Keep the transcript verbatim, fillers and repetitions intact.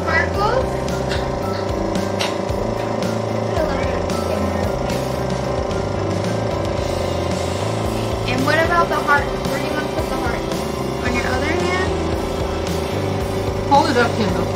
sparkles. And what about the heart? Where do you want to put the heart? On your other hand? Hold it up, Kendall.